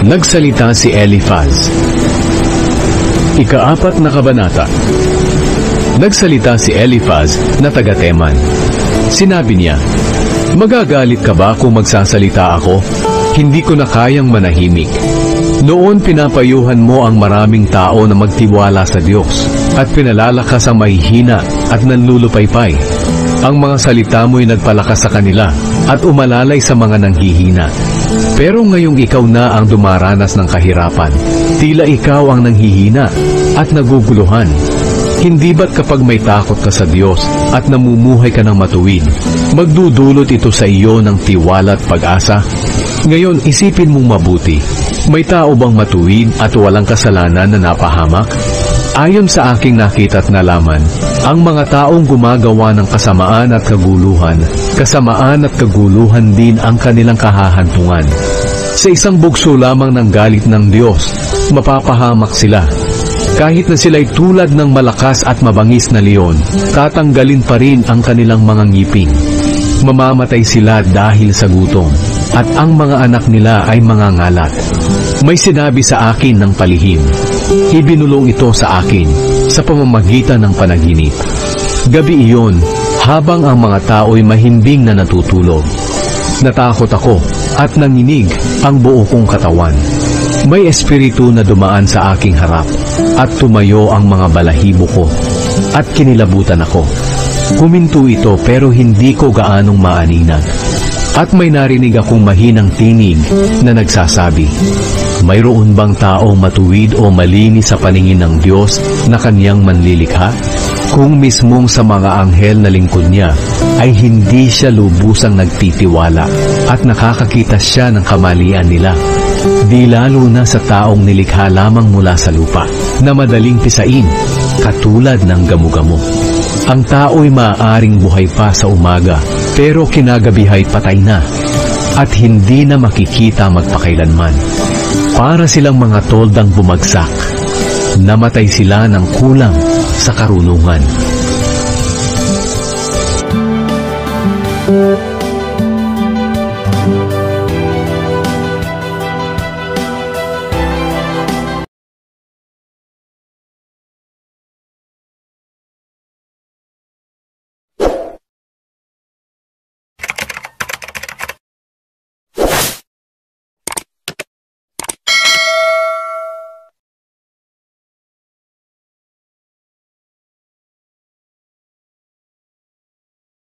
Nagsalita si Eliphaz. Ika-4 na kabanata. Nagsalita si Eliphaz na taga Teman. Sinabi niya, "Magagalit ka ba kung magsasalita ako? Hindi ko na kayang manahimik. Noon pinapayuhan mo ang maraming tao na magtiwala sa Diyos at pinalalakas ang mahihina at nanlulupaypay. Ang mga salita mo'y nagpalakas sa kanila at umalalay sa mga nanghihina. Pero ngayong ikaw na ang dumaranas ng kahirapan, tila ikaw ang nanghihina at naguguluhan. Hindi ba't kapag may takot ka sa Diyos at namumuhay ka ng matuwid, magdudulot ito sa iyo ng tiwala at pag-asa? Ngayon isipin mong mabuti, may tao bang matuwid at walang kasalanan na napahamak? Ayon sa aking nakita at nalaman, ang mga taong gumagawa ng kasamaan at kaguluhan din ang kanilang kahahantungan. Sa isang bugso lamang ng galit ng Diyos, mapapahamak sila. Kahit na sila'y tulad ng malakas at mabangis na leon, tatanggalin pa rin ang kanilang mga ngipin. Mamamatay sila dahil sa gutom, at ang mga anak nila ay mga ngalat. May sinabi sa akin ng palihim, ibinulong ito sa akin sa pamamagitan ng panaginip. Gabi iyon, habang ang mga tao'y mahimbing na natutulog. Natakot ako at nanginig ang buo kong katawan. May espiritu na dumaan sa aking harap at tumayo ang mga balahibo ko at kinilabutan ako. Huminto ito pero hindi ko gaanong maaninag. At may narinig akong mahinang tinig na nagsasabi, mayroon bang taong matuwid o malinis sa paningin ng Diyos na kanyang manlilikha? Kung mismong sa mga anghel na lingkod niya ay hindi siya lubusang nagtitiwala at nakakakita siya ng kamalian nila, di lalo na sa taong nilikha lamang mula sa lupa na madaling pisain katulad ng gamo-gamo. Ang tao'y maaaring buhay pa sa umaga pero kinagabihay patay na at hindi na makikita magpakailanman. Para silang mga toldang bumagsak, namatay sila ng kulang sa karunungan.